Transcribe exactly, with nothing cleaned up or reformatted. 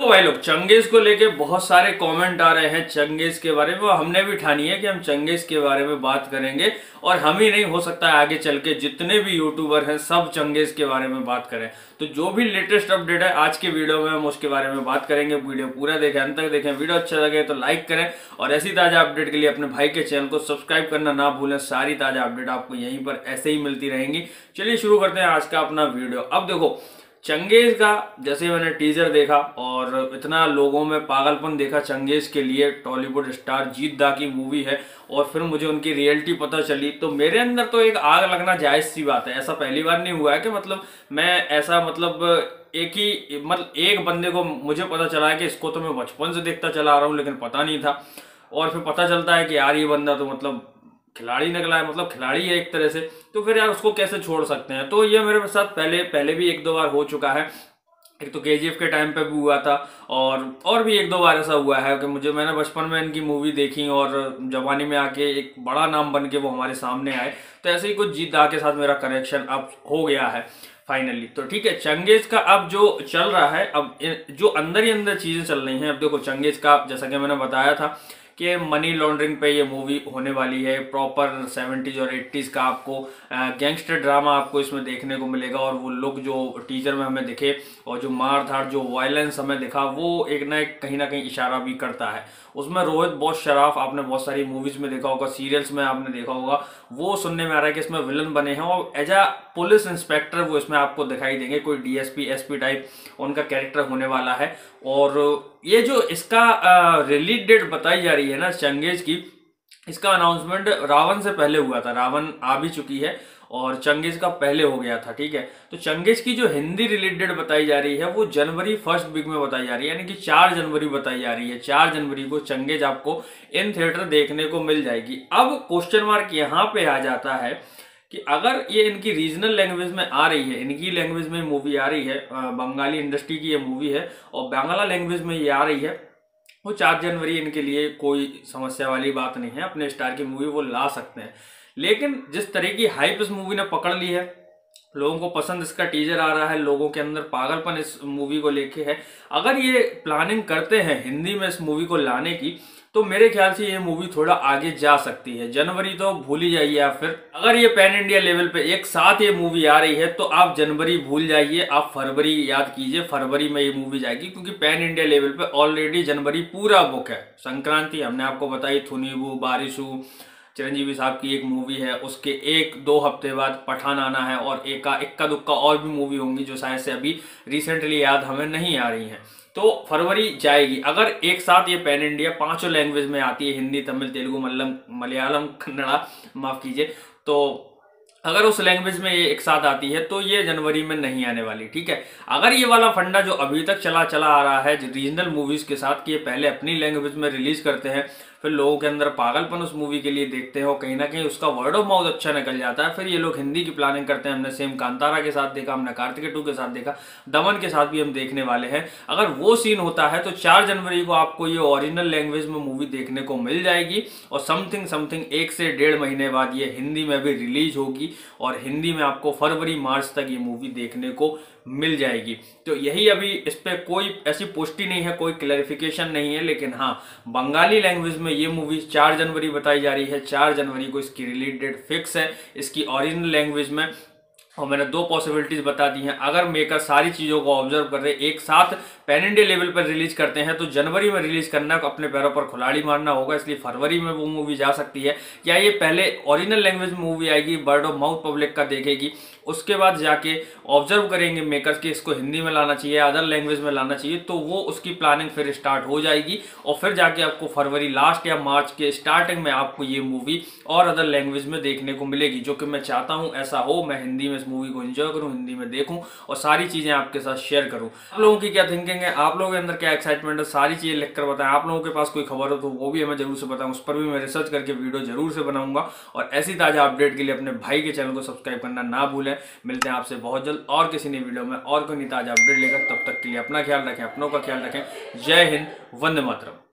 भाई लोग, चंगेज को लेके बहुत सारे कमेंट आ रहे हैं चंगेज के बारे में। और हमने भी ठानी है कि हम चंगेज के बारे में बात करेंगे। और हम ही नहीं, हो सकता है आगे चल के जितने भी यूट्यूबर हैं सब चंगेज के बारे में बात करें। तो जो भी लेटेस्ट अपडेट है आज के वीडियो में हम उसके बारे में बात करेंगे। वीडियो पूरा देखें, अंत तक देखें। वीडियो अच्छा लगे तो लाइक करें और ऐसी ताजा अपडेट के लिए अपने भाई के चैनल को सब्सक्राइब करना ना भूलें। सारी ताजा अपडेट आपको यहीं पर ऐसे ही मिलती रहेंगी। चलिए शुरू करते हैं आज का अपना वीडियो। अब देखो, चंगेज का जैसे मैंने टीजर देखा और इतना लोगों में पागलपन देखा चंगेज के लिए। टॉलीवुड स्टार जीत दा की मूवी है और फिर मुझे उनकी रियलिटी पता चली तो मेरे अंदर तो एक आग लगना जायज सी बात है। ऐसा पहली बार नहीं हुआ है कि मतलब मैं ऐसा मतलब एक ही मतलब एक बंदे को मुझे पता चला है कि इसको तो मैं बचपन से देखता चला आ रहा हूँ लेकिन पता नहीं था। और फिर पता चलता है कि यार ये बंदा तो मतलब खिलाड़ी निकला है, मतलब खिलाड़ी है एक तरह से। तो फिर यार उसको कैसे छोड़ सकते हैं। तो ये मेरे साथ पहले पहले भी एक दो बार हो चुका है। एक तो केजीएफ के टाइम पे भी हुआ था और और भी एक दो बार ऐसा हुआ है कि मुझे मैंने बचपन में इनकी मूवी देखी और जवानी में आके एक बड़ा नाम बन के वो हमारे सामने आए। तो ऐसे ही कुछ जीत दा के साथ मेरा कनेक्शन अब हो गया है फाइनली। तो ठीक है, चंगेज का अब जो चल रहा है, अब जो अंदर ही अंदर चीजें चल रही हैं। अब देखो, चंगेज का जैसा कि मैंने बताया था कि मनी लॉन्ड्रिंग पे ये मूवी होने वाली है। प्रॉपर सेवेंटीज और एट्टीज का आपको गैंगस्टर ड्रामा आपको इसमें देखने को मिलेगा। और वो लोग जो टीजर में हमें दिखे और जो मार धाड़ जो वायलेंस हमें दिखा वो एक ना एक कहीं ना कहीं इशारा भी करता है। उसमें रोहित बॉस शराफ आपने बहुत सारी मूवीज में देखा होगा, सीरियल्स में आपने देखा होगा। वो सुनने में आ रहा है कि इसमें विलन बने हैं और एज अ पुलिस इंस्पेक्टर वो इसमें आपको दिखाई देंगे। कोई डीएसपी एसपी टाइप उनका कैरेक्टर होने वाला है। और ये जो इसका रिलीज डेट बताई जा रही है ना चंगेज की, इसका अनाउंसमेंट रावण से पहले हुआ था। रावण आ भी चुकी है और चंगेज का पहले हो गया था। ठीक है, तो चंगेज की जो हिंदी रिलीज डेट बताई जा रही है वो जनवरी फर्स्ट वीक में बताई जा रही है, यानी कि चार जनवरी बताई जा रही है। चार जनवरी को चंगेज आपको इन थिएटर देखने को मिल जाएगी। अब क्वेश्चन मार्क यहाँ पे आ जाता है कि अगर ये इनकी रीजनल लैंग्वेज में आ रही है, इनकी लैंग्वेज में मूवी आ रही है, बंगाली इंडस्ट्री की ये मूवी है और बांग्ला लैंग्वेज में ये आ रही है, वो चार जनवरी इनके लिए कोई समस्या वाली बात नहीं है। अपने स्टार की मूवी वो ला सकते हैं। लेकिन जिस तरह की हाइप इस मूवी ने पकड़ ली है, लोगों को पसंद इसका टीजर आ रहा है, लोगों के अंदर पागलपन इस मूवी को लेके है। अगर ये प्लानिंग करते हैं हिंदी में इस मूवी को लाने की तो मेरे ख्याल से ये मूवी थोड़ा आगे जा सकती है। जनवरी तो भूल ही जाइए आप। फिर अगर ये पैन इंडिया लेवल पे एक साथ ये मूवी आ रही है तो आप जनवरी भूल जाइए, आप फरवरी याद कीजिए। फरवरी में ये मूवी जाएगी क्योंकि पैन इंडिया लेवल पे ऑलरेडी जनवरी पूरा बुक है। संक्रांति हमने आपको बताई, थुनीबू बारिशू चिरंजीवी साहब की एक मूवी है, उसके एक दो हफ्ते बाद पठान आना है और एक इक्का दुक्का और भी मूवी होंगी जो शायद से अभी रिसेंटली याद हमें नहीं आ रही हैं। तो फरवरी जाएगी। अगर एक साथ ये पैन इंडिया पांचों लैंग्वेज में आती है, हिंदी तमिल तेलुगु मलयालम मलयालम कन्नड़ा, माफ कीजिए, तो अगर उस लैंग्वेज में ये एक साथ आती है तो ये जनवरी में नहीं आने वाली। ठीक है, अगर ये वाला फंडा जो अभी तक चला चला आ रहा है रीजनल मूवीज के साथ कि ये पहले अपनी लैंग्वेज में रिलीज करते हैं, फिर लोगों के अंदर पागलपन उस मूवी के लिए देखते हैं और कहीं ना कहीं उसका वर्ड ऑफ माउथ अच्छा निकल जाता है, फिर ये लोग हिंदी की प्लानिंग करते हैं। हमने सेम कांतारा के साथ देखा, हमने कार्तिकेय टू के साथ देखा, दमन के साथ भी हम देखने वाले हैं। अगर वो सीन होता है तो चार जनवरी को आपको ये ओरिजिनल लैंग्वेज में मूवी देखने को मिल जाएगी और समथिंग समथिंग एक से डेढ़ महीने बाद ये हिंदी में भी रिलीज होगी और हिंदी में आपको फरवरी मार्च तक ये मूवी देखने को मिल जाएगी। तो यही अभी इस पे कोई ऐसी पुष्टि नहीं है, कोई क्लैरिफिकेशन नहीं है। लेकिन हाँ, बंगाली लैंग्वेज में ये मूवी चार जनवरी बताई जा रही है। चार जनवरी को इसकी रिलीज डेट फिक्स है इसकी ओरिजिनल लैंग्वेज में। और मैंने दो पॉसिबिलिटीज बता दी हैं। अगर मेकर सारी चीजों को ऑब्जर्व कर रहे एक साथ पैन इंडिया लेवल पर रिलीज करते हैं तो जनवरी में रिलीज करना, अपने पैरों पर खुलाड़ी मारना होगा, इसलिए फरवरी में वो मूवी जा सकती है। या ये पहले ओरिजिनल लैंग्वेज में मूवी आएगी, वर्ड ऑफ माउथ पब्लिक का देखेगी, उसके बाद जाके ऑब्जर्व करेंगे मेकर्स की इसको हिंदी में लाना चाहिए, अदर लैंग्वेज में लाना चाहिए, तो वो उसकी प्लानिंग फिर स्टार्ट हो जाएगी और फिर जाके आपको फरवरी लास्ट या मार्च के स्टार्टिंग में आपको ये मूवी और अदर लैंग्वेज में देखने को मिलेगी। जो कि मैं चाहता हूं ऐसा हो, मैं हिंदी में इस मूवी को एंजॉय करूं, हिंदी में देखूं और सारी चीजें आपके साथ शेयर करूं। आप लोगों की क्या थिंकिंग है, आप लोगों के अंदर क्या एक्साइटमेंट है, सारी चीजें लिखकर बताएं। आप लोगों के पास कोई खबर हो तो वो भी हमें जरूर से बताएं, उस पर भी मैं रिसर्च करके वीडियो जरूर से बनाऊंगा। और ऐसी ताजा अपडेट के लिए अपने भाई के चैनल को सब्सक्राइब करना ना भूलें। मिलते हैं आपसे बहुत जल्द और किसी नई वीडियो में और कोई ताजा अपडेट लेकर। तब तक के लिए अपना ख्याल रखें, अपनों का ख्याल रखें। जय हिंद, वंदे मातरम।